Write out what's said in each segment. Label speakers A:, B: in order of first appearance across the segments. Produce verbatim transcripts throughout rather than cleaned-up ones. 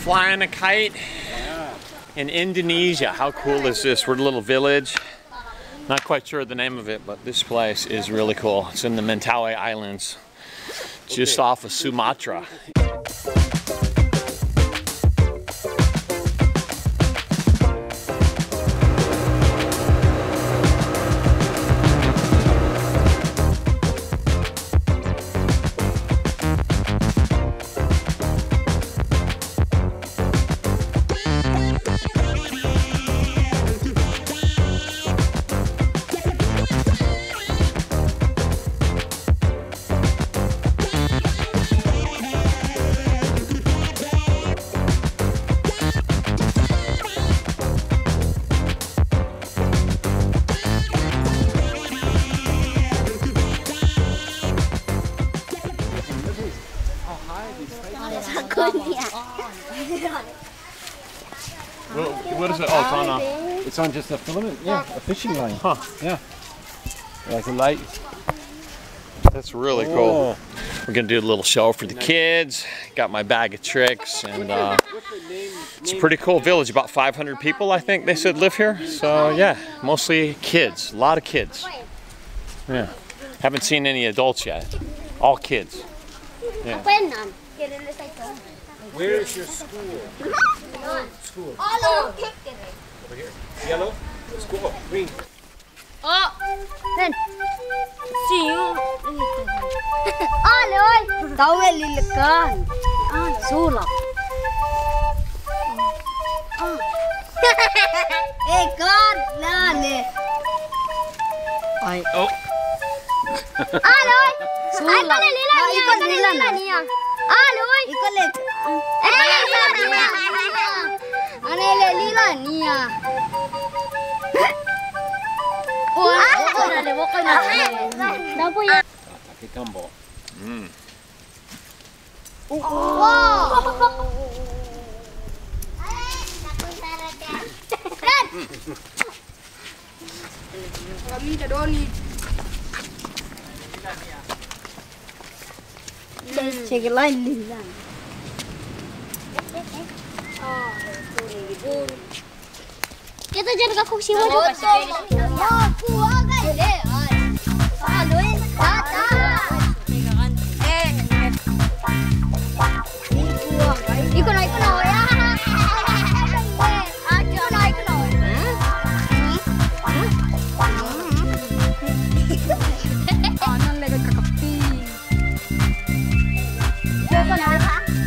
A: flying a kite in Indonesia. How cool is this? We're a little village. Not quite sure the name of it, but this place is really cool. It's in the Mentawai Islands, just off of Sumatra. Well, what is it? Oh, it's on a...
B: It's on just a filament, yeah, a fishing line.
A: Huh.
B: Yeah. Like a light.
A: That's really cool. Oh. We're gonna do a little show for the kids. Got my bag of tricks, and uh, it's a pretty cool village. About five hundred people, I think they said live here. So yeah, mostly kids. A lot of kids. Yeah. Haven't seen any adults yet. All kids. Yeah.
B: Where is your school? School.
C: Over
B: here. Yellow. School. Green.
C: Oh, then. See you. Aloy. Tawel lilikan. Ah, sula. Eh, God, nane. Ay.
A: Oh.
C: Aloy. Sula. Ay, lila niya. Ikaw lila niya. Aloy. Ikaw lik. Eh, lila niya. Ane lila niya. Oh, okay na, okay na. Dapo yan.
B: Taki gumbo.
A: Mm.
C: Wow. Kami ka doni. Sige lang nila. Kita jangan aku siwa juga sih. Oh, kuah gede. Aloy, tata. Eh. Ikut naik ke naik ya. Aja naik ke naik. Anan lagi kakapi. Coba naik.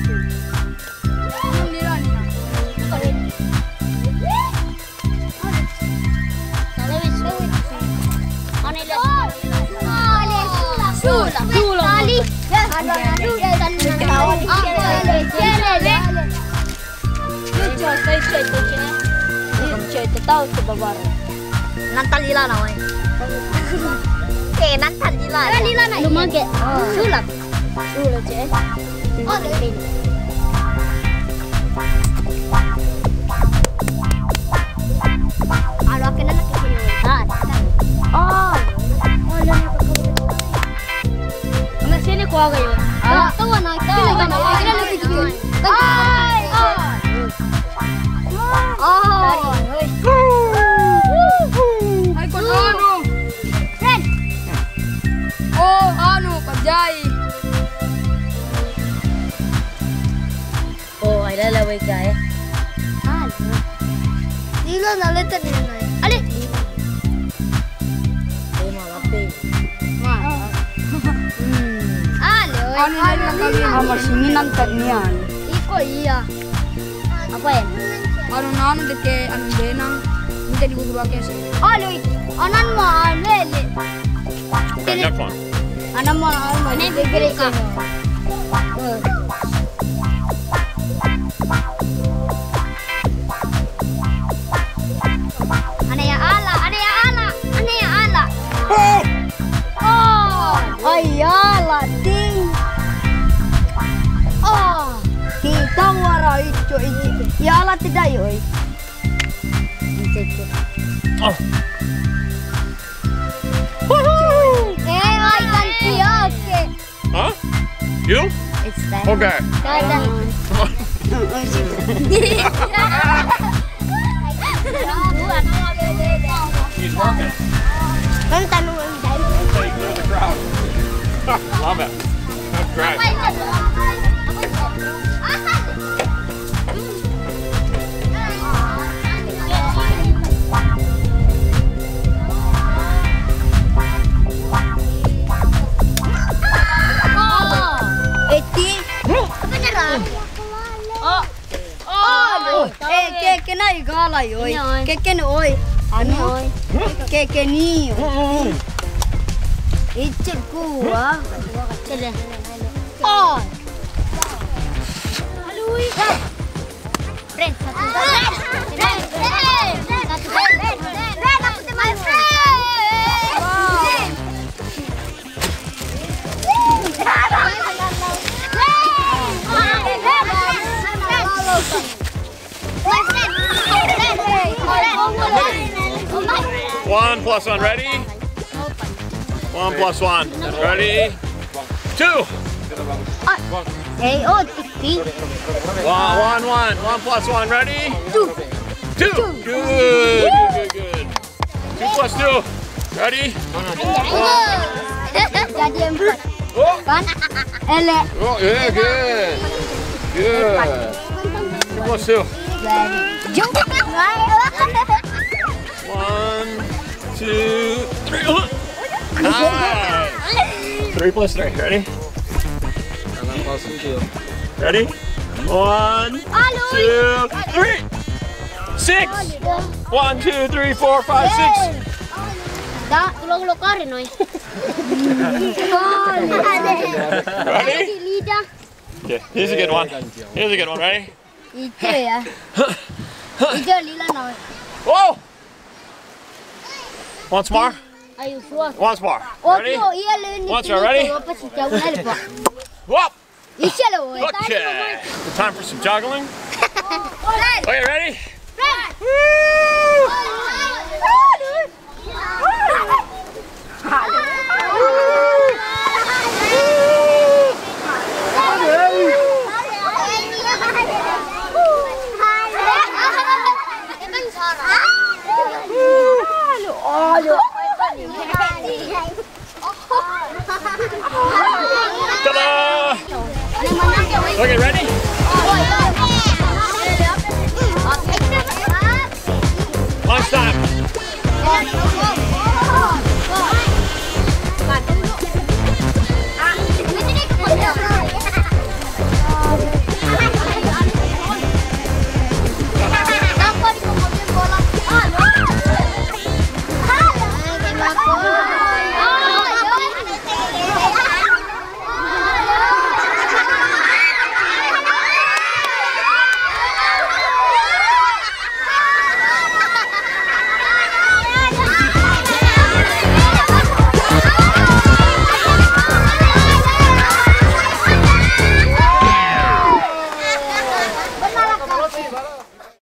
C: Tahu coba baru. Nantal lila namanya. Eh, nantal lila. Ada lila nak. Lumayan. Sulap. Sulap je. Oh, ini. Kalau kena nak kena. Oh. Oh, lama kau. Masih ni kuah gayo. Ah, tahu nak. Kena kena. Kena nak kena. Ay. Oh. Ay, kung ano? Ren! Oh, ano? Kajay!
D: Oh, ay lalaway ka eh.
C: Ano? Dilo na letter nila na eh. Ali!
D: Ay, malapi.
C: Alo!
E: Ano na kami ang masininang tanyan?
C: Iko iya. Apa yan?
E: Ano na ano deke ano denang minta digugurwa kasi.
C: Alo! Anan mo alele.
A: Kanya pa.
C: Anan mo alele. Ano bibili ka? Ano ya ala? Ano ya ala? Ano ya ala? Oh! Ayala ting. Oh!
E: Kita wara icho ichi. Yala tidak yoi.
A: Oh.
C: Woohoo! Eh, ay ganti oke.
A: Huh? You?
C: It's time.
A: Okay. He's working.
C: Ang tanong ang dahil.
A: Take clear the crowd. Love it. That's great.
E: Eh, ke ke na igala oi. Ke ke no oi. Ano? Ke ke ni. Ichi kuwa.
C: Sila.
E: Oh.
C: Alui. Friend, satu. Friend. Friend. Friend. Satu. Friend. Friend, aku tu my friend.
A: One plus one, ready? One plus one, ready? Two.
C: Hey, oh, tiki.
A: One, one, one. One plus one, ready? Two. Two. Good, good, good, good. Two plus two, ready?
C: Jadi empat.
A: Oh,
C: Kan? Elek.
A: oh yeah, good. Good. Two plus two.
C: Jom.
A: One, two, three. Oh. Nice. Three plus three, ready? Ready? One, two, three. Six. One, two, three, four, five, six.
C: Dah, tulong-tulong kari noi.
A: Ready?
C: Lidah.
A: Okay, here's a good one. Here's a good one, ready?
C: Itu ya. Itu lila noi.
A: Whoa! Once more?
C: Ayo suah.
A: Once more.
C: Oh,
A: Ready?
C: tu iya le ni.
A: Once more, ready?
C: Apa sih jauh lagi pak?
A: Whoop!
C: Isya lo.
A: Okay. Time for some juggling. Okay, ready? Ta-da! Okay, ready? Lunchtime.